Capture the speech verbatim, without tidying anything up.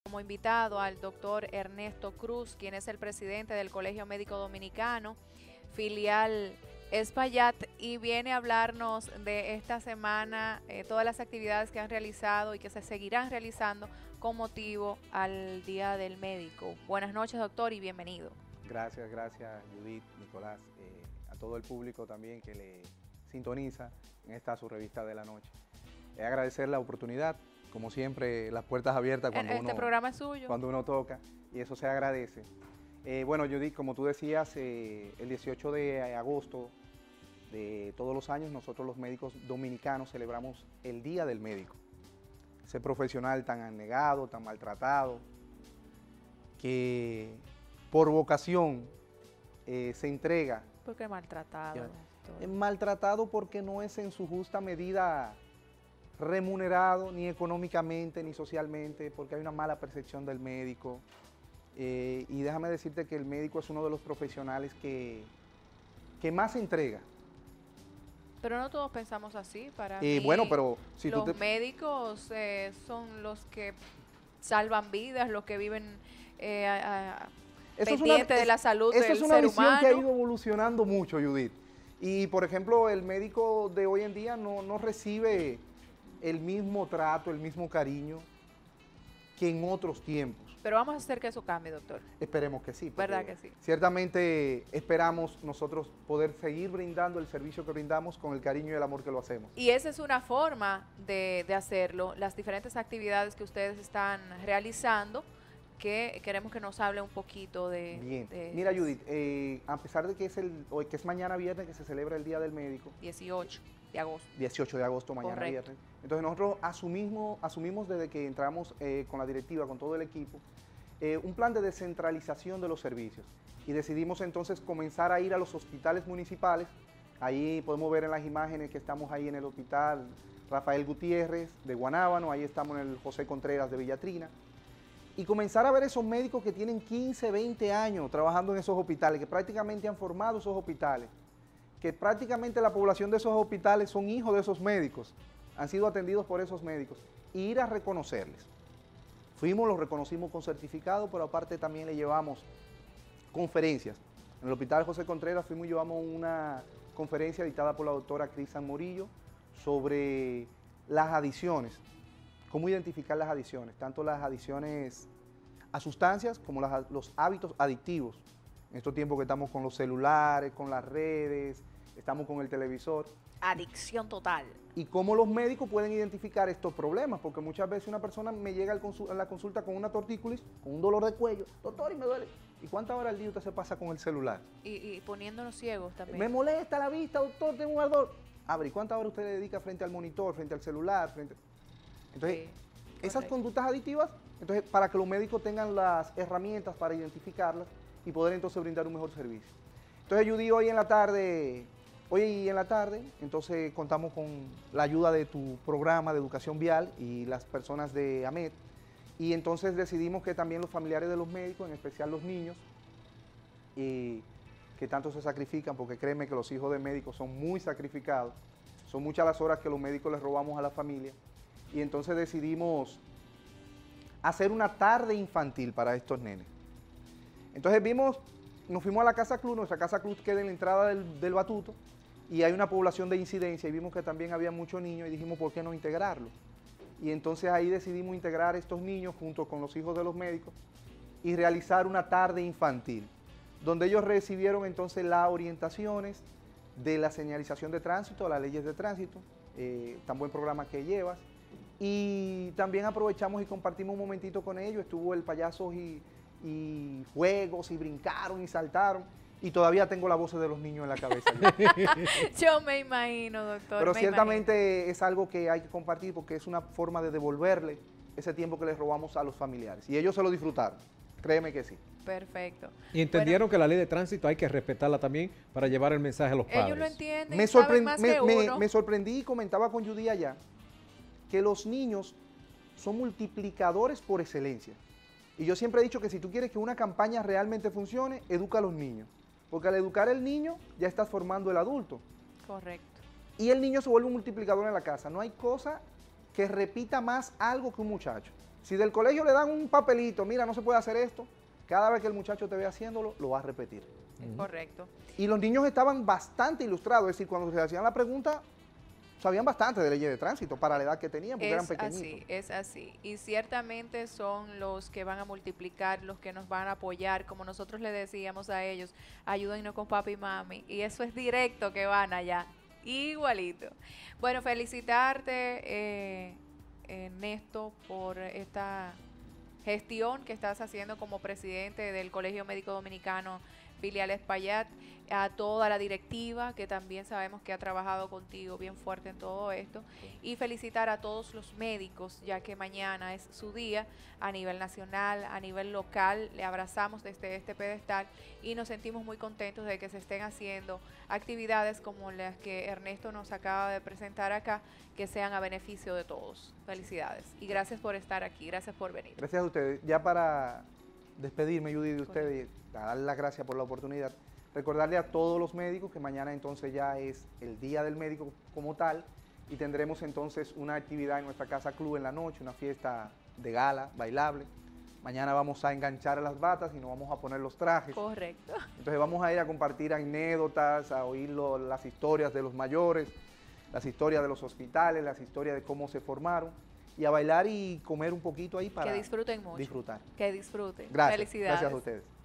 como invitado al doctor Ernesto Cruz, quien es el presidente del Colegio Médico Dominicano, filial Espaillat, y viene a hablarnos de esta semana, eh, todas las actividades que han realizado y que se seguirán realizando con motivo al Día del Médico. Buenas noches, doctor, y bienvenido. Gracias, gracias Judith, Nicolás, eh, a todo el público también que le sintoniza en esta su revista de la noche. Eh, agradecer la oportunidad, como siempre, las puertas abiertas cuando, Este uno, programa es suyo. cuando uno toca, y eso se agradece. Eh, bueno, Judith, como tú decías, eh, el dieciocho de agosto de todos los años, nosotros los médicos dominicanos celebramos el Día del Médico. Ese profesional tan anegado, tan maltratado, que por vocación eh, se entrega. ¿Por qué maltratado? Es maltratado porque no es en su justa medida remunerado ni económicamente ni socialmente, porque hay una mala percepción del médico. Eh, y déjame decirte que el médico es uno de los profesionales que, que más se entrega. Pero no todos pensamos así. Para Eh, mí, bueno, pero si los tú te... médicos eh, son los que salvan vidas, los que viven eh, a, a, pendientes de la salud del ser humano. Esa es una visión que ha ido evolucionando mucho, Judith. Y, por ejemplo, el médico de hoy en día no, no recibe el mismo trato, el mismo cariño que en otros tiempos. Pero vamos a hacer que eso cambie, doctor. Esperemos que sí. ¿Verdad que sí? Ciertamente esperamos nosotros poder seguir brindando el servicio que brindamos con el cariño y el amor que lo hacemos. Y esa es una forma de, de hacerlo, las diferentes actividades que ustedes están realizando, que queremos que nos hable un poquito de... Bien. de Mira, Judith, eh, a pesar de que es, el, hoy, que es mañana viernes que se celebra el Día del Médico. dieciocho de agosto. dieciocho de agosto, mañana Correcto. viernes. Entonces nosotros asumimos, asumimos desde que entramos eh, con la directiva, con todo el equipo, eh, un plan de descentralización de los servicios. Y decidimos entonces comenzar a ir a los hospitales municipales. Ahí podemos ver en las imágenes que estamos ahí en el hospital Rafael Gutiérrez de Guanábano, ahí estamos en el José Contreras de Villatrina. Y comenzar a ver esos médicos que tienen quince, veinte años trabajando en esos hospitales, que prácticamente han formado esos hospitales, que prácticamente la población de esos hospitales son hijos de esos médicos, han sido atendidos por esos médicos, y ir a reconocerles. Fuimos, los reconocimos con certificado, pero aparte también le llevamos conferencias. En el Hospital José Contreras fuimos y llevamos una conferencia dictada por la doctora Cristian Morillo sobre las adicciones, cómo identificar las adicciones, tanto las adicciones a sustancias como las, los hábitos adictivos. En estos tiempos que estamos con los celulares, con las redes, estamos con el televisor. Adicción total. Y cómo los médicos pueden identificar estos problemas, porque muchas veces una persona me llega al consul- a la consulta con una tortícolis, con un dolor de cuello, doctor, y me duele. ¿Y cuántas horas al día usted se pasa con el celular? Y, y poniéndonos ciegos también. Me molesta la vista, doctor, tengo un ardor. Abre, ¿y cuántas horas usted le dedica frente al monitor, frente al celular? Frente... Entonces, Sí, esas correcto. conductas adictivas, entonces, para que los médicos tengan las herramientas para identificarlas y poder entonces brindar un mejor servicio. Entonces, Judy, hoy en la tarde, hoy en la tarde, entonces contamos con la ayuda de tu programa de educación vial y las personas de AMED, y entonces decidimos que también los familiares de los médicos, en especial los niños, y que tanto se sacrifican, porque créeme que los hijos de médicos son muy sacrificados, son muchas las horas que los médicos les robamos a la familia, y entonces decidimos hacer una tarde infantil para estos nenes. Entonces vimos, nos fuimos a la Casa Club, nuestra Casa Club queda en la entrada del, del Batuto, y hay una población de incidencia, y vimos que también había muchos niños, y dijimos, ¿por qué no integrarlos? Y entonces ahí decidimos integrar a estos niños junto con los hijos de los médicos y realizar una tarde infantil, donde ellos recibieron entonces las orientaciones de la señalización de tránsito, las leyes de tránsito, eh, tan buen programa que llevas, y también aprovechamos y compartimos un momentito con ellos, estuvo el payaso y, y juegos, y brincaron y saltaron, y todavía tengo la voz de los niños en la cabeza. Yo me imagino, doctor. Pero me ciertamente imagino. es algo que hay que compartir porque es una forma de devolverle ese tiempo que les robamos a los familiares. Y ellos se lo disfrutaron, créeme que sí. Perfecto. Y entendieron Bueno, que la ley de tránsito hay que respetarla también para llevar el mensaje a los padres. ellos lo entienden, Me, saben sorpre- más me- que me- uno. me sorprendí y comentaba con Judy allá que los niños son multiplicadores por excelencia. Y yo siempre he dicho que si tú quieres que una campaña realmente funcione, educa a los niños. Porque al educar al niño, ya estás formando el adulto. Correcto. Y el niño se vuelve un multiplicador en la casa. No hay cosa que repita más algo que un muchacho. Si del colegio le dan un papelito, mira, no se puede hacer esto, cada vez que el muchacho te ve haciéndolo, lo va a repetir. Es correcto. Y los niños estaban bastante ilustrados, es decir, cuando se hacían la pregunta, sabían bastante de leyes de tránsito para la edad que tenían, porque eran Es pequeñitos. así, es así. Y ciertamente son los que van a multiplicar, los que nos van a apoyar, como nosotros le decíamos a ellos, ayúdennos con papi y mami. Y eso es directo que van allá, igualito. Bueno, felicitarte, eh, Ernesto, por esta gestión que estás haciendo como presidente del Colegio Médico Dominicano Filial Espaillat, a toda la directiva que también sabemos que ha trabajado contigo bien fuerte en todo esto, y felicitar a todos los médicos, ya que mañana es su día a nivel nacional, a nivel local. Le abrazamos desde este pedestal y nos sentimos muy contentos de que se estén haciendo actividades como las que Ernesto nos acaba de presentar acá, que sean a beneficio de todos. Felicidades y gracias por estar aquí, gracias por venir. Gracias a ustedes. Ya para despedirme, Judy, de ustedes, y darle las gracias por la oportunidad, recordarle a todos los médicos que mañana entonces ya es el Día del Médico como tal, y tendremos entonces una actividad en nuestra casa club en la noche, una fiesta de gala, bailable. Mañana vamos a enganchar las batas y nos vamos a poner los trajes. Correcto. Entonces vamos a ir a compartir anécdotas, a oír lo, las historias de los mayores, las historias de los hospitales, las historias de cómo se formaron, y a bailar y comer un poquito ahí para que disfruten mucho. disfrutar. Que disfruten. Gracias. Felicidades. Gracias a ustedes.